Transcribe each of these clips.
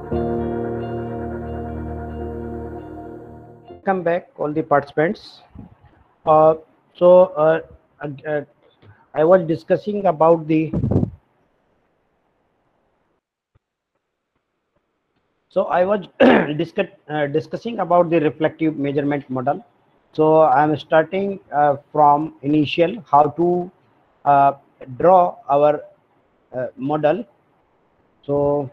Welcome back, all the participants. Uh, so uh, I was discussing about the. So I was discussing about the reflective measurement model. So I'm starting from initial how to uh, draw our model. So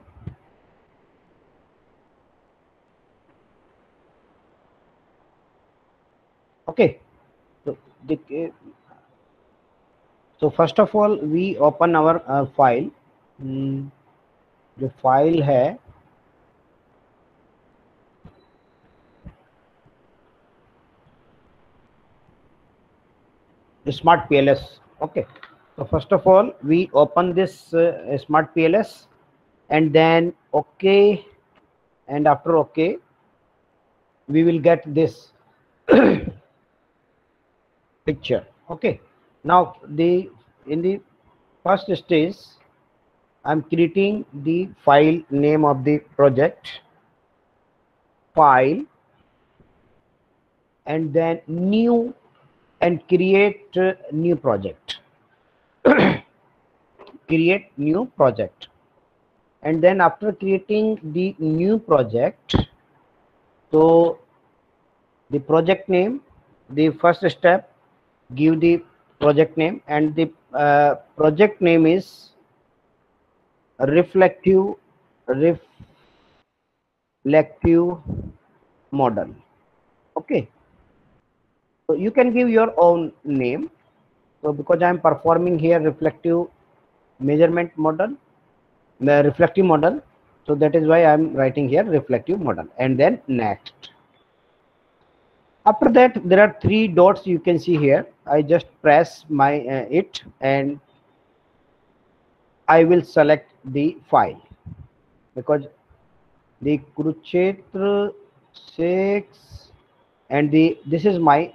okay. So so first of all we open our file. जो file है smart PLS. Okay, so first of all we open this smart PLS and then okay, and after okay we will get this picture. Okay, now in the first stage I'm creating the file name of the project, file, and then new, and create new project. Create new project, and then after creating the new project, so the project name, the first step, give the project name, and the project name is reflective model. Okay, so you can give your own name. So because I am performing here reflective measurement model, the reflective model, so that is why I am writing here reflective model, and then next. After that there are three dots you can see here. I just press my it, and I will select the file, because the Kurukshetra 6 and this is my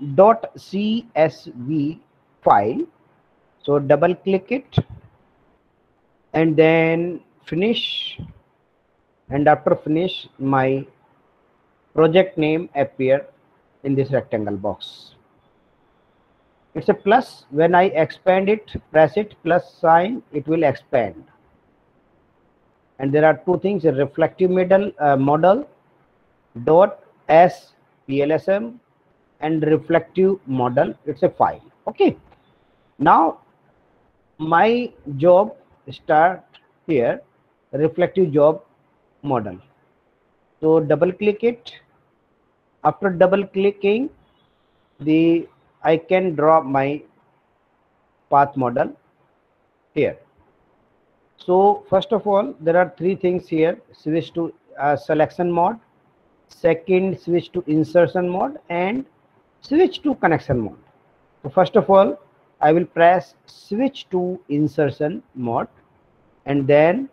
.csv file. So double click it and then finish, and after finish my project name appear in this rectangle box. It's a plus. When I expand it, press it plus sign, it will expand. And there are two things: a reflective model dot s plsm and reflective model. It's a file. Okay. Now my job start here, reflective job model. So double click it. After double clicking, I can draw my path model here. So first of all, there are three things here: switch to selection mode, second switch to insertion mode, and switch to connection mode. So first of all, I will press switch to insertion mode, and then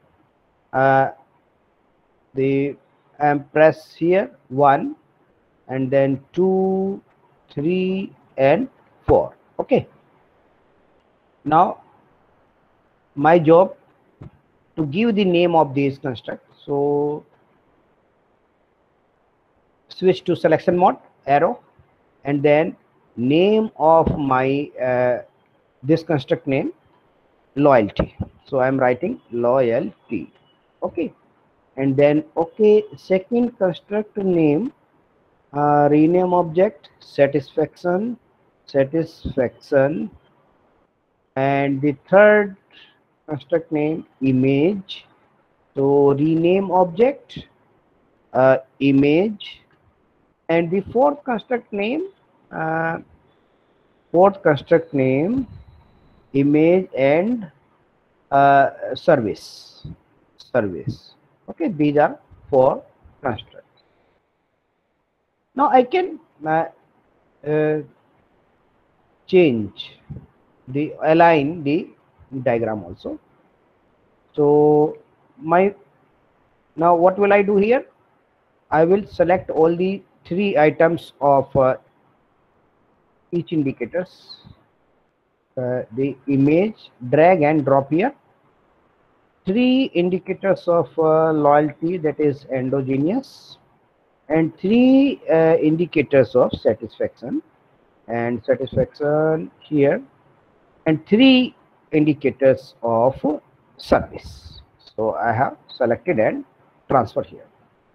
press here 1, and then 2, 3, and 4. Okay. Now my job to give the name of these construct. So switch to selection mode, arrow, and then name of my this construct name, loyalty. So I am writing loyalty. Okay, and then okay, second construct name, rename object satisfaction, and the third construct name image. So rename object image, and the fourth construct name image and service. Okay, these are four constructs. Now I can uh, change the align the diagram also. So now what will I do here? I will select all the three items of each indicators, the image, drag and drop here, 3 indicators of loyalty, that is endogenous, and 3 indicators of satisfaction, and satisfaction here, and 3 indicators of service. So I have selected and transfer here.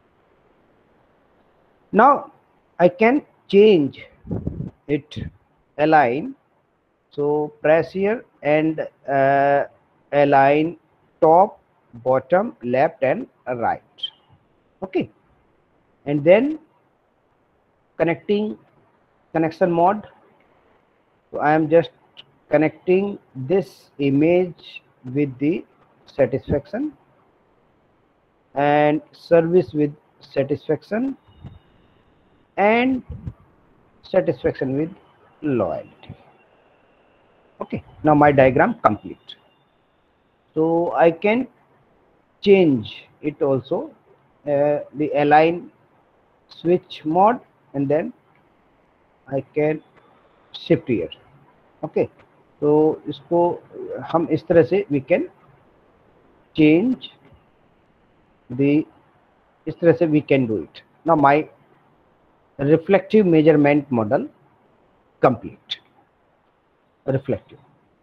Now I can change it, align. So press here and align top, bottom, left and right. Okay, and then connection mode. So I am just connecting this image with the satisfaction, and service with satisfaction, and satisfaction with loyalty. Okay, now my diagram complete. So I can change it also, the align switch mode, and then I can shift here. Okay, तो इसको हम इस तरह से we can change the, इस तरह से we can do it. Now my reflective measurement model complete. Reflective.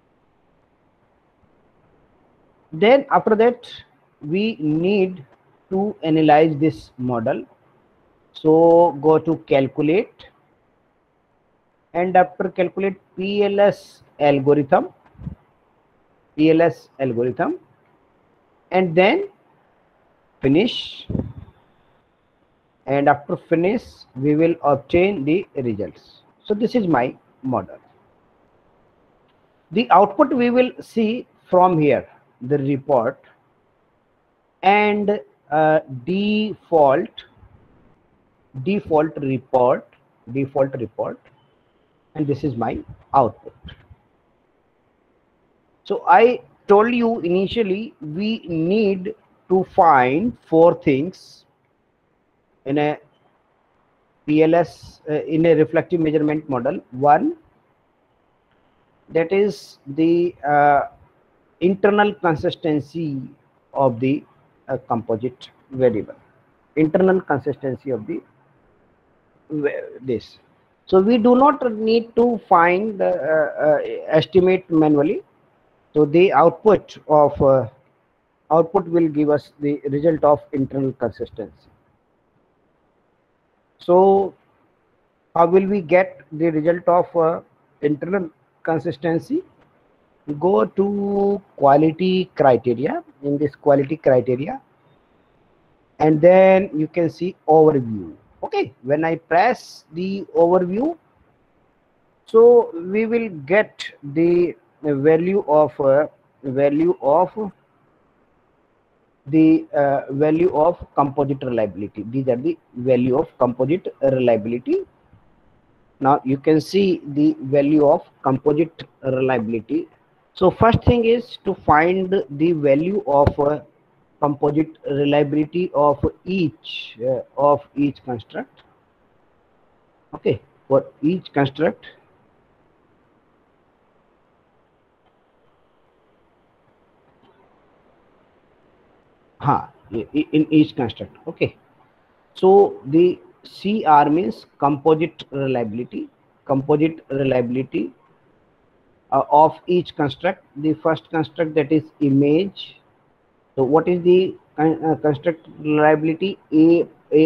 Then after that we need to analyze this model. So go to calculate, and after calculate PLS algorithm, and then finish, and after finish we will obtain the results. So this is my model. The output we will see from here, the report, and default report, and this is my output. So I told you initially we need to find 4 things in a PLS, in a reflective measurement model. One, that is the internal consistency of the composite variable, internal consistency of the this. So we do not need to find the estimate manually. So the output will give us the result of internal consistency. So how will we get the result of internal consistency? Go to quality criteria. In this quality criteria, and then you can see overview. Okay, when I press the overview, so we will get the value of composite reliability. These are the value of composite reliability. Now you can see the value of composite reliability. So first thing is to find the value of composite reliability of each construct. Okay, for each construct. In each construct. Okay, so the CR means composite reliability. Of each construct. The first construct, that is image. So what is the construct reliability? A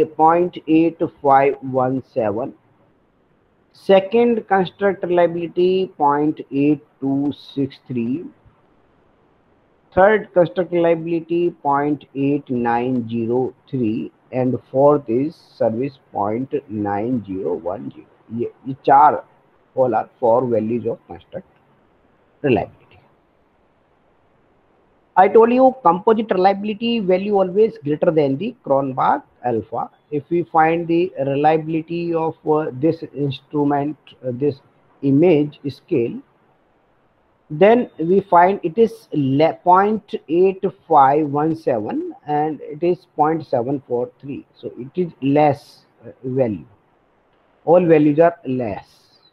0.8517. Second construct reliability 0.8263. Third construct reliability 0.8903, and fourth is service 0.9010. ये चार all are 4 values of construct reliability. I told you composite reliability value always greater than the Cronbach alpha. If we find the reliability of this instrument, this image scale, then we find it is 0.8517 and it is 0.743. So it is less value. All values are less.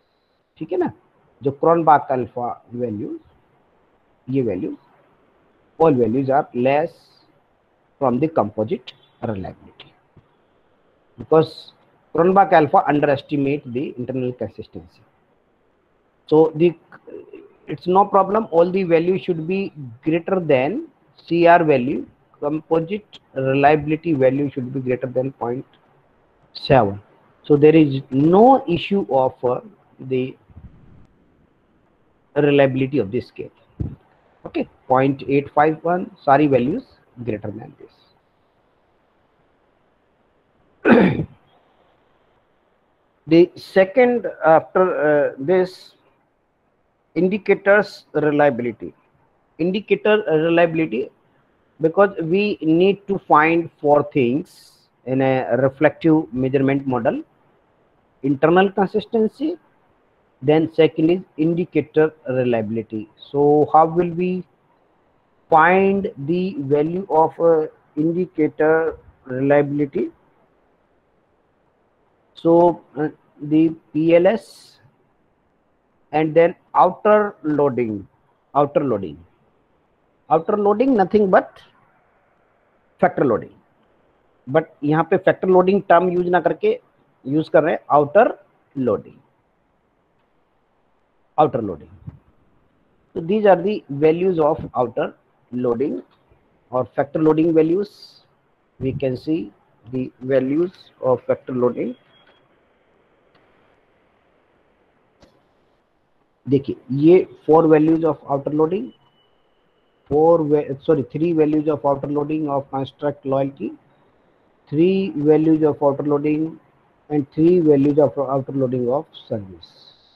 ठीक है ना? जो Cronbach alpha values, ये values all values are less from the composite reliability, because Cronbach alpha underestimate the internal consistency. So it's no problem, all the values should be greater than CR value. Composite reliability value should be greater than 0.7. So there is no issue of the reliability of this scale. Okay, 0.851, sorry, values greater than this. The second, after this, indicators reliability. Indicator reliability, because we need to find four things in a reflective measurement model: internal consistency, then second is indicator reliability. So how will we find the value of indicator reliability? So the PLS, and then outer loading. Outer loading nothing but factor loading, but यहाँ पे factor loading term use ना करके use कर रहे हैं outer loading. So these are the values of outer loading or factor loading values. We can see the values of factor loading. देखिए ये 4 values of outer loading, 3 values of outer loading of construct loyalty, 3 values of outer loading, and 3 values of outer loading of service.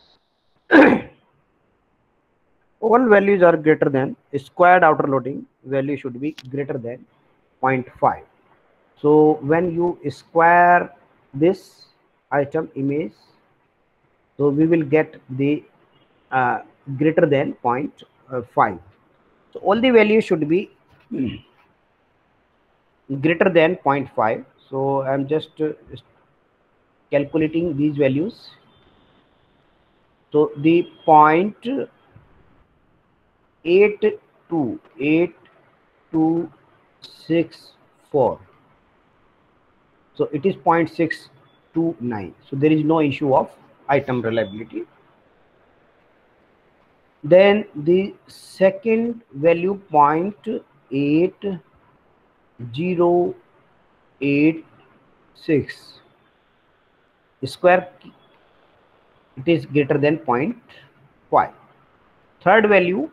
All values are greater than squared outer loading value should be greater than 0.5. So when you square this item image, so we will get the greater than 0.5. So all the values should be greater than 0.5. So I'm just calculating these values. So the 0.828264. So it is 0.629. So there is no issue of item reliability. Then the second value 0.8086 square, it is greater than 0.5. Third value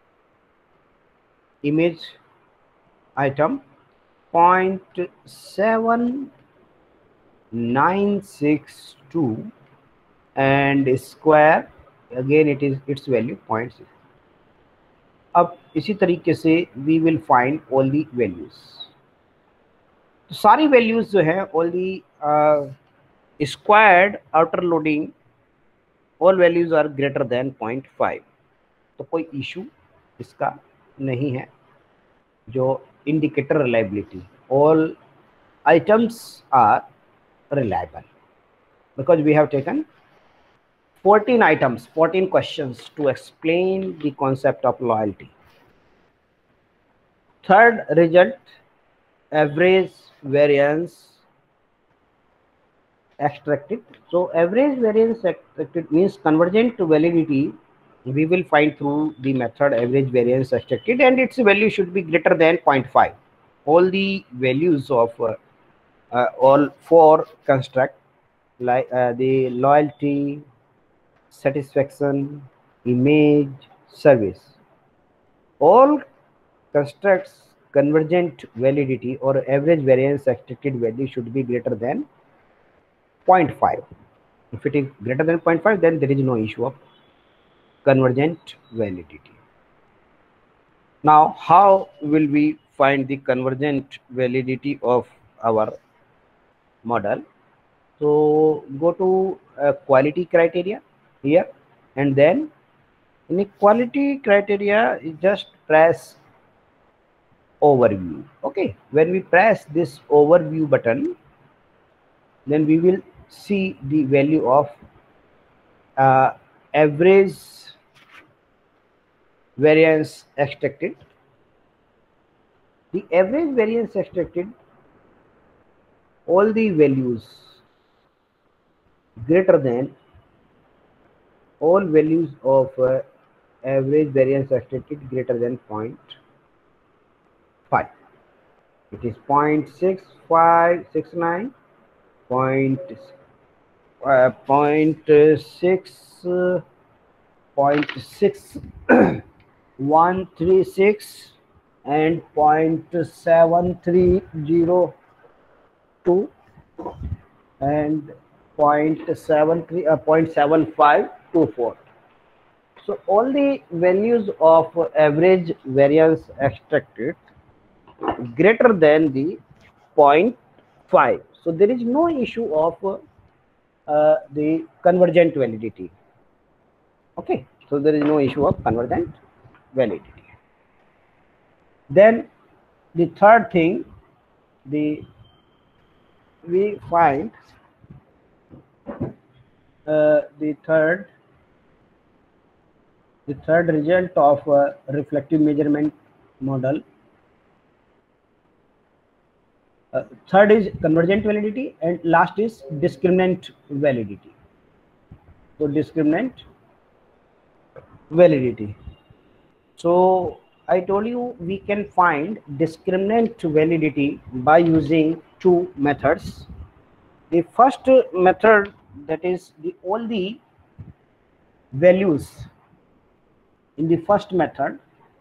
image item 0.7962 and square, again it is its value 0.6. अब इसी तरीके से we will find all the values. तो सारी values जो है all the squared outer loading all values are greater than 0.5. तो कोई issue इसका नहीं है. जो indicator reliability, all items are reliable because we have taken 14 items, 14 questions to explain the concept of loyalty. Third result, average variance extracted. So average variance extracted means convergent to validity we will find through the method average variance extracted, and its value should be greater than 0.5. All the values of all four construct, like the loyalty, satisfaction, image, service, all constructs convergent validity or average variance extracted value should be greater than 0.5. If it is greater than 0.5, then there is no issue of convergent validity. Now, how will we find the convergent validity of our model? So go to quality criteria here, and then in the quality criteria, you just press overview. Okay, when we press this overview button, then we will see the value of average variance extracted. The average variance extracted, all the values greater than all values of average variance extracted greater than 0.5. It is 0.6569, point, 0.6, 0.6136 and 0.7302 and 0.7524. So all the values of average variance extracted greater than the zero point 0.5. So there is no issue of the convergent validity. Okay, so there is no issue of convergent validity. Then the third thing, we find the third result of reflective measurement model. Third is convergent validity, and last is discriminant validity. So discriminant validity. So I told you we can find discriminant validity by using two methods. The first method, that is all the values in the first method,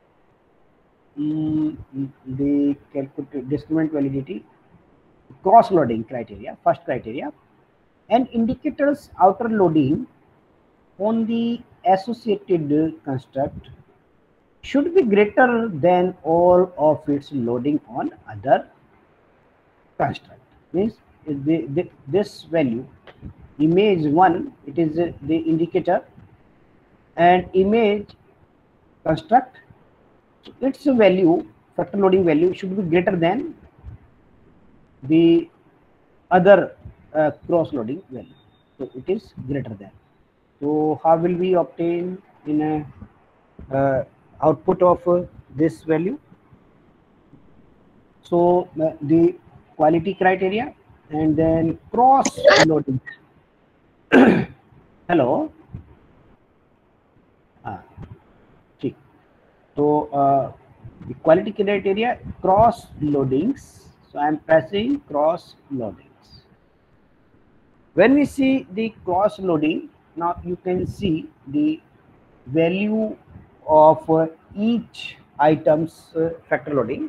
the calculate discriminant validity, cross loading criteria, first criteria, and indicators outer loading on the associated construct should be greater than all of its loading on other construct. Means this value, image 1, it is the indicator, and image construct, its value, factor loading value, should be greater than the other cross loading value. So it is greater than. So how will we obtain in a output of this value? So the quality criteria and then cross loading. Hello. So the quality criteria, cross loadings. So I am pressing cross loadings. When we see the cross loading, now you can see the value of each item's factor loading.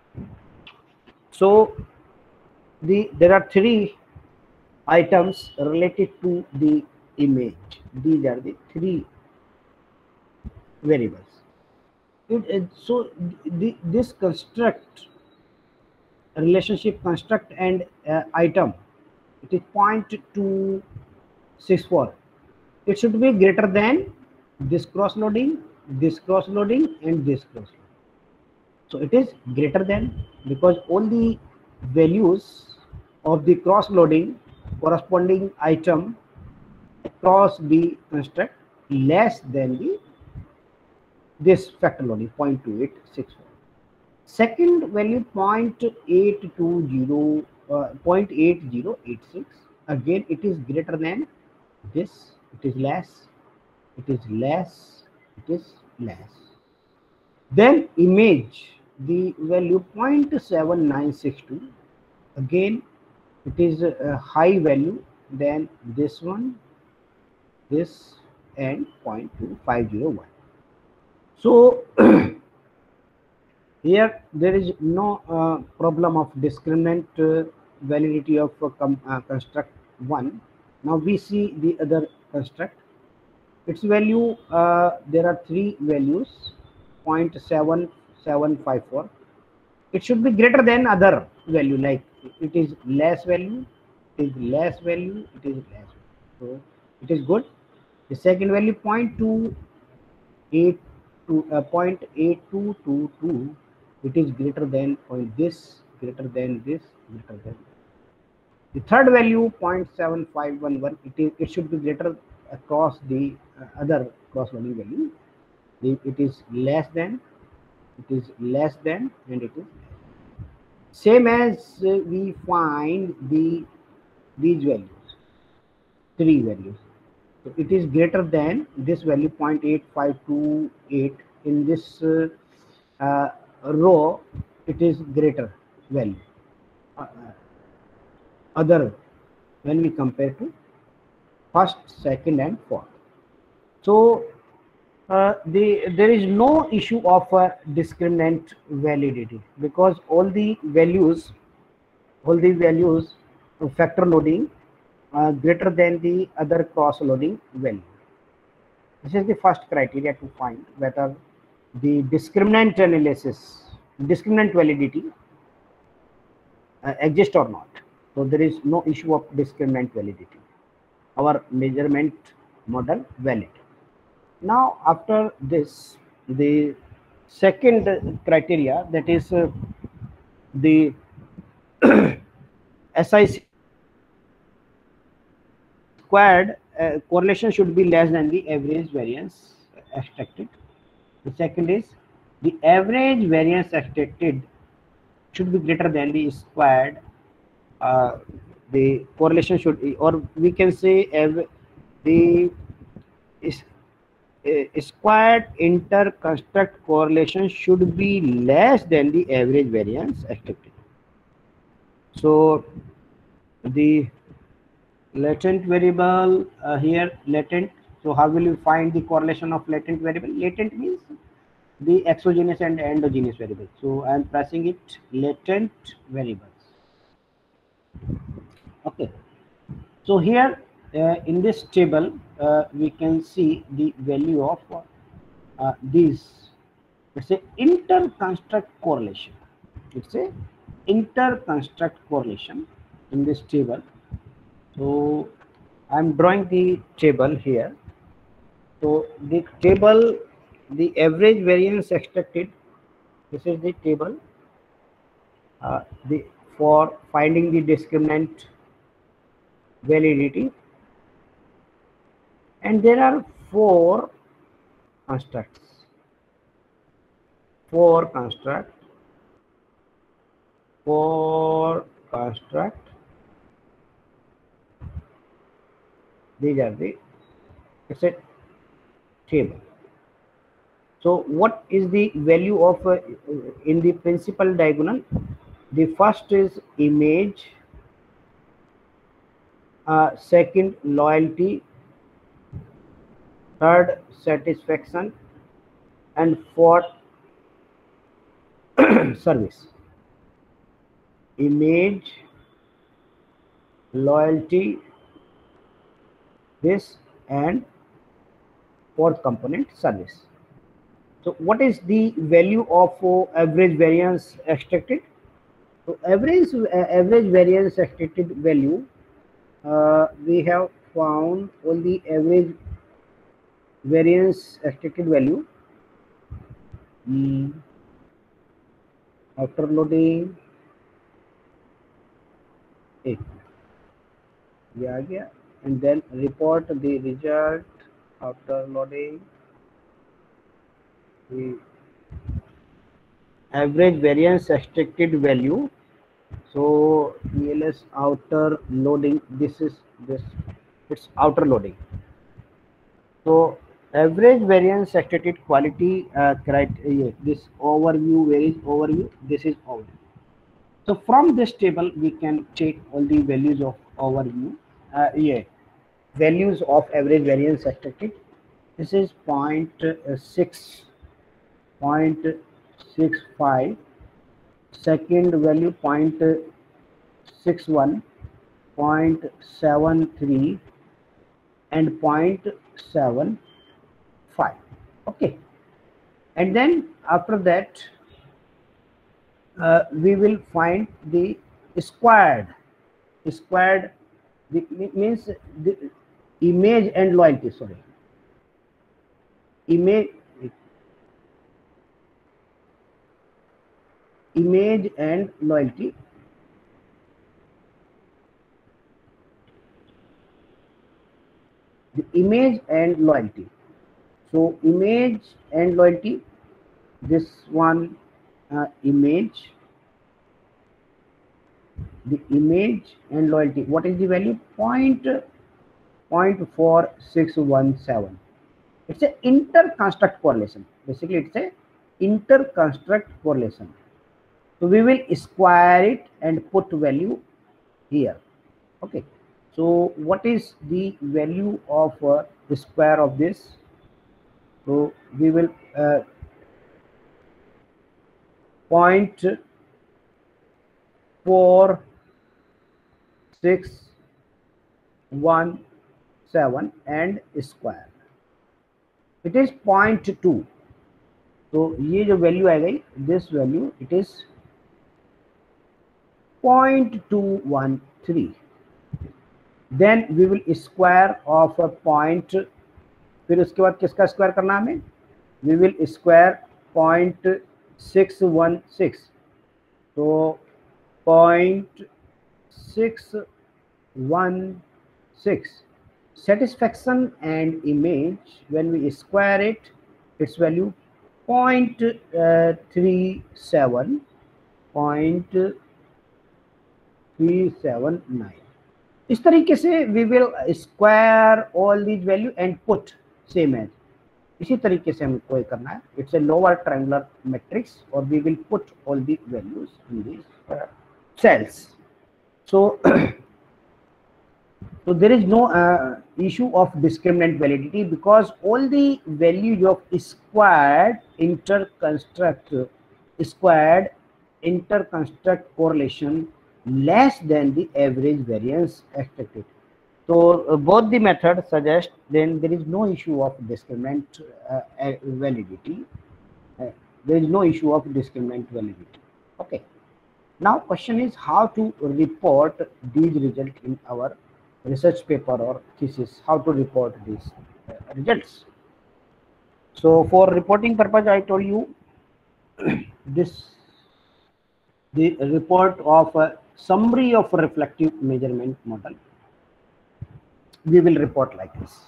So there are three items related to the image. These are the three variables. So this construct, relationship construct and item, it is 0.264. It should be greater than this cross loading, and this cross loading. So it is greater than, because all the values of the cross loading corresponding item across the construct less than this factor loading 0.2864. Second value 0.8086. Again, it is greater than this. It is less. It is less. It is less. Then image, the value 0.7962. Again, it is a high value than this one, this, and 0.2501. So here there is no problem of discriminant validity of construct 1. Now we see the other construct. Its value, there are three values, 0.7754. It should be greater than other value, like it is less value, it is less value, it is less value. So it is good. The second value 0.8222, it is greater than this, greater than this, greater than. The third value 0.7511, it should be greater across the other cross loading value. It is less than, it is less than, and it is less. same as we find these values, three values. So it is greater than this value 0.8528. In this row it is greater value uh, other when we compare to first, second and fourth. So there is no issue of discriminant validity, because all the values of factor loading greater than the other cross loading value. This is the first criteria to find whether the discriminant validity exists or not. So there is no issue of discriminant validity. Our measurement model valid. Now after this, the second criteria, that is the SIC squared correlation should be less than the average variance extracted. The second is the average variance extracted should be greater than the squared. The correlation should be, or we can say the squared inter-construct correlation should be less than the average variance expected. So the latent variable here, latent. So how will you find the correlation of latent variable? Latent means the exogenous and endogenous variable. So I am pressing it, latent variables. Okay. So here in this table we can see the value of these. It's a inter-construct correlation. It's a inter-construct correlation in this table. So I'm drawing the table here. So the table, the average variance extracted. This is the table. The for finding the discriminant validity, and there are four constructs. Four construct. These are the, it's a table. So what is the value of in the principal diagonal? The first is image, second loyalty, third satisfaction, and fourth service. Image, loyalty, this, and fourth component service. So what is the value of average variance extracted? So average variance extracted value, we have found only average variance extracted value after loading एक ये आ गया, and then report the result after loading. The average variance extracted value. So ELS outer loading, this is this, it's outer loading. So average variance extracted quality criteria, this overview, where is overview, this is overview. So from this table we can take all the values of overview, values of average variance extracted. This is 0.65, second value 0.61, 0.73, and 0.75. Okay, and then after that we will find the squared. Squared means the image and loyalty. Sorry, image and loyalty. The image and loyalty. So image and loyalty, this one image, the image and loyalty. What is the value? 0.4617. It's a inter-construct correlation. Basically, it's a inter-construct correlation. So we will square it and put value here. Okay. So what is the value of the square of this? So we will 0.4617 and square. It is 0.2. तो ये जो value आ गई, this value it is 0.213. Then we will square of a point, फिर उसके बाद किसका square करना हमें? We will square 0.616. तो 0.616 satisfaction and image, when we square it, its value 0.379. इस तरीके से we will square all these value and put same as. इसी तरीके से हमको करना है. It's a lower triangular matrix और we will put all the values in these cells. So so there is no issue of discriminant validity because all the values of squared interconstruct correlation less than the average variance expected. So both the methods suggest then there is no issue of discriminant validity. There is no issue of discriminant validity. Okay. Now question is how to report these results in our research paper or thesis. How to report these results? So for reporting purpose, I told you the report of a summary of reflective measurement model. We will report like this.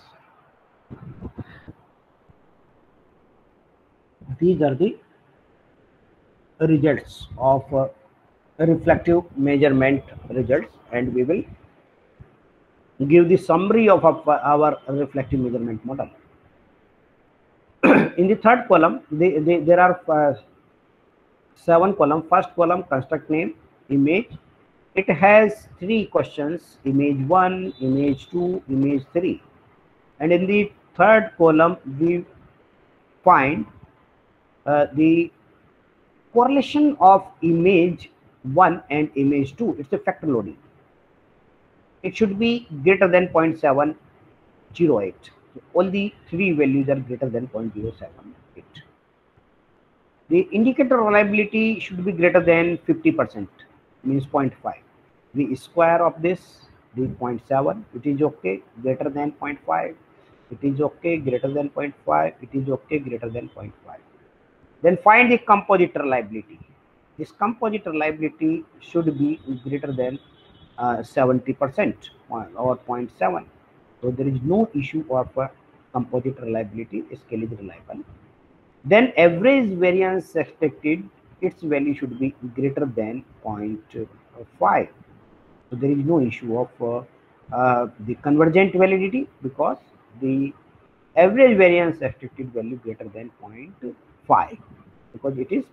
These are the results of reflective measurement results, and we will give the summary of our reflective measurement model. In the third column, there are 7 columns. First column, construct name, image. It has 3 questions: image 1, image 2, image 3. And in the third column, we find the correlation of image 1 and image 2. It's a factor loading. It should be greater than 0.708. So all the 3 values are greater than 0.078. The indicator reliability should be greater than 50%, means 0.5. The square of this, the 0.7, it is okay, greater than 0.5, it is okay, greater than 0.5, it is okay, greater than 0.5. Then find the composite reliability. This composite reliability should be greater than 70% or 0.7. So there is no issue of composite reliability. Scale is reliable. Then average variance expected, its value should be greater than 0.5. So there is no issue of the convergent validity because the average variance expected value greater than 0.5 because it is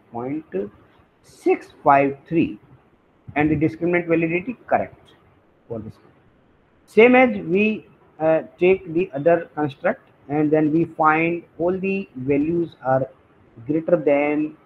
0.653, and the discriminant validity correct for this. Same as we take the other construct and then we find all the values are greater than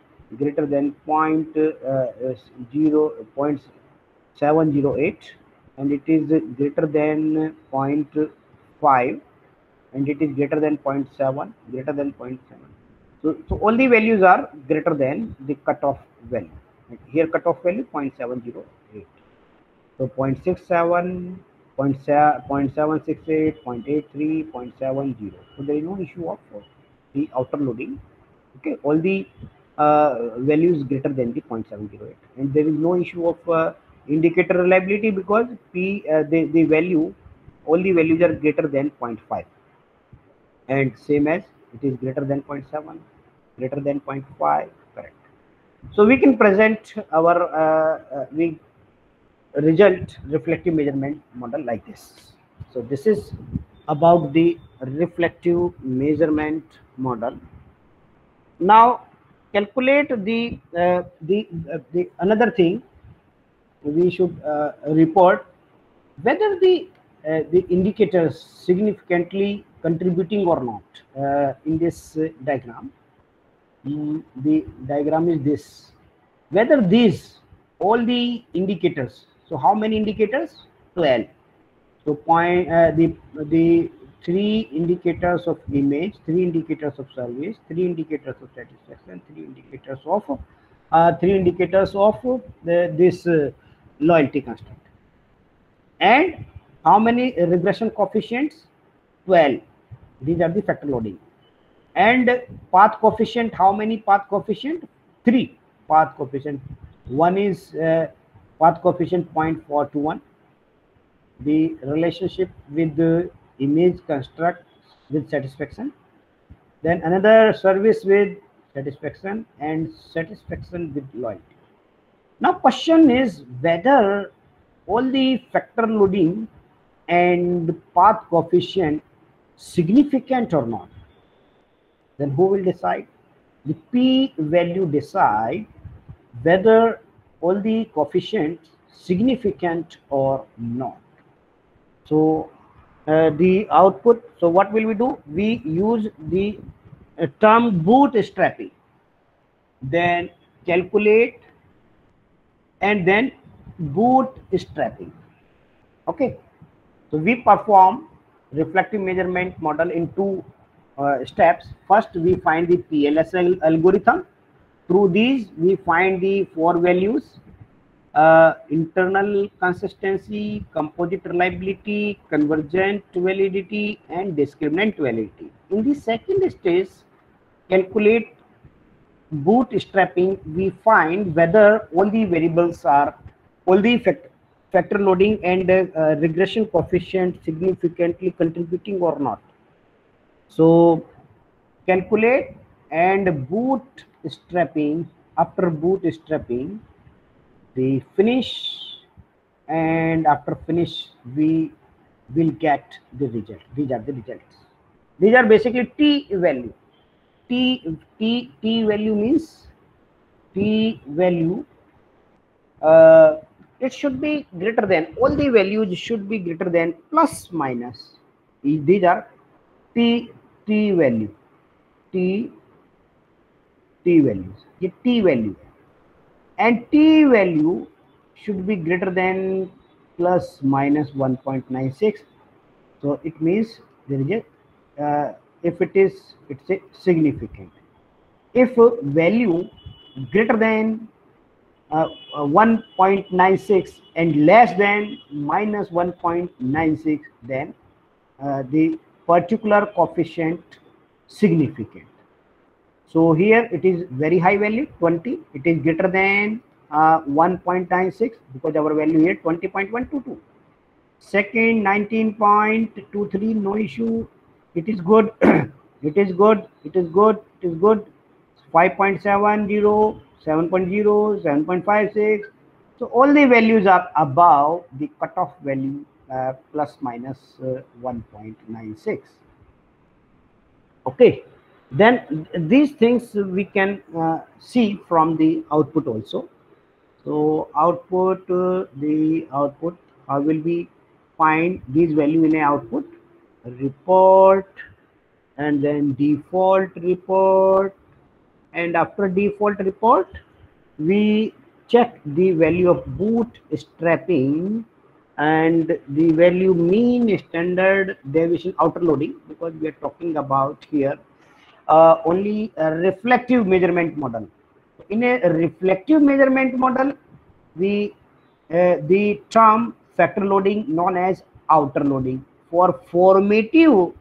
0.708, and it is greater than 0.5, and it is greater than 0.7, greater than 0.7. So all the values are greater than the cutoff value. Here cutoff value 0.708. So 0.67, 0.768, 0.83, 0.70. So there is no issue of the outer loading. Okay, all the values greater than the 0.708, and there is no issue of indicator reliability because the value, all the values are greater than 0.5, and same as it is greater than 0.7, greater than 0.5, correct. So we can present our result reflective measurement model like this. So this is about the reflective measurement model. Now calculate the another thing we should report whether the indicators significantly contributing or not in this diagram. The diagram is this. Whether these all the indicators. So how many indicators? 12. So the three indicators of image, three indicators of service, three indicators of satisfaction, three indicators of this loyalty construct. And how many regression coefficients? 12. These are the factor loading. And path coefficient, how many path coefficient? 3 path coefficient. One is path coefficient 0.421. The relationship with the image construct with satisfaction. Then another service with satisfaction and satisfaction with loyalty. Now question is whether all the factor loading and path coefficient significant or not. Then who will decide? The p value decide whether all the coefficients significant or not. So the output, so what will we do? We use the term bootstrapping, then calculate, and then bootstrapping. Okay, so we perform reflective measurement model in two steps. First, we find the PLS algorithm. Through these, we find the four values: internal consistency, composite reliability, convergent validity, and discriminant validity. In the second stage, calculate bootstrapping, we find whether all the variables are, all the factor loading and regression coefficient significantly contributing or not. So calculate and bootstrapping. After bootstrapping, the finish, and after finish we will get the result. These are the results. These are basically t value. T value means t value. It should be greater than, all the values should be greater than plus minus. These are t value. T values. ये t value. And t value should be greater than plus minus 1.96. So it means there is a if it is, it's a significant. If value greater than 1.96 and less than minus 1.96, then the particular coefficient significant. So here it is very high value 20. It is greater than 1.96 because our value here 20.122. Second 19.23, no issue. It is good. It is good. It is good. It is good. 5.70, 7.0, 7.56. So all the values are above the cutoff value plus minus 1.96. Okay. Then these things we can see from the output also. So output, the output, how will we find these value in a output? Report, and then default report, and after default report we check the value of bootstrapping and the value mean standard deviation outer loading, because we are talking about here only a reflective measurement model. In a reflective measurement model, we the term factor loading known as outer loading. For formative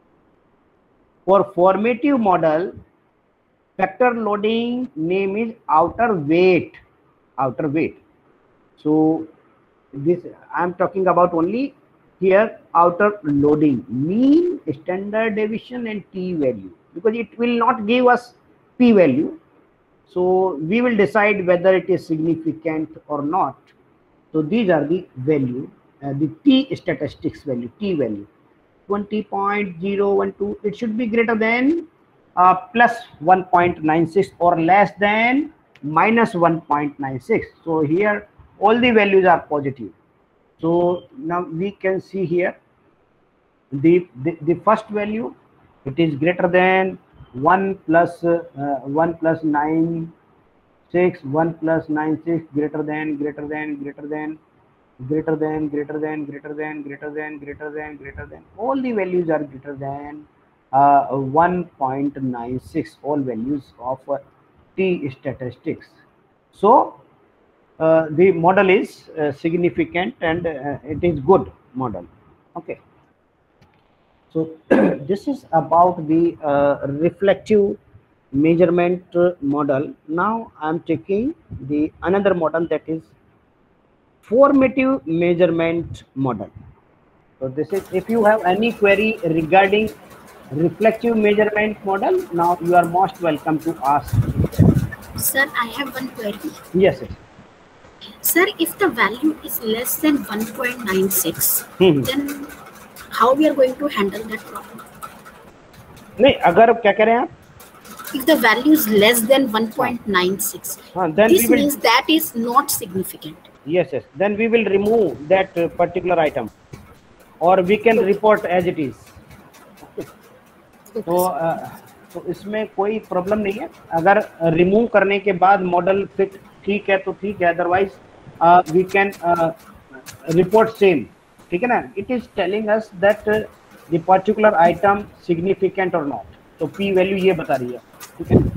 model, factor loading name is outer weight. Outer weight. So this I am talking about only here outer loading, mean, standard deviation, and t value, because it will not give us p value. So we will decide whether it is significant or not. So these are the value, the t statistics value, t value 20.012. It should be greater than plus 1.96 or less than minus 1.96. So here all the values are positive. So now we can see here the first value, it is greater than 1 plus 1 plus 9 6, 1 plus 9 6, greater than greater than greater than greater than greater than greater than greater than greater than greater than, all the values are greater than 1.96, all values of t statistics. So the model is significant and it is good model. Okay, so this is about the reflective measurement model. Now I'm taking the another model, that is formative measurement model. So this is, if you have any query regarding reflective measurement model, now you are most welcome to ask. Sir, I have one query. Yes, yes. Sir, if the value is less than 1.96, then how we are going to handle that problem? नहीं, अगर क्या करें आप? If the value is less than 1.96, then this means that is not significant. Yes, yes. Then we will remove that particular item, or we can report as it is. तो इसमें कोई problem नहीं है. अगर रिमूव करने के बाद model fit ठीक है तो ठीक है, otherwise we can report same. ठीक है ना? It is telling us that the particular item significant और नॉट. तो पी वैल्यू ये बता रही है. ठीक है.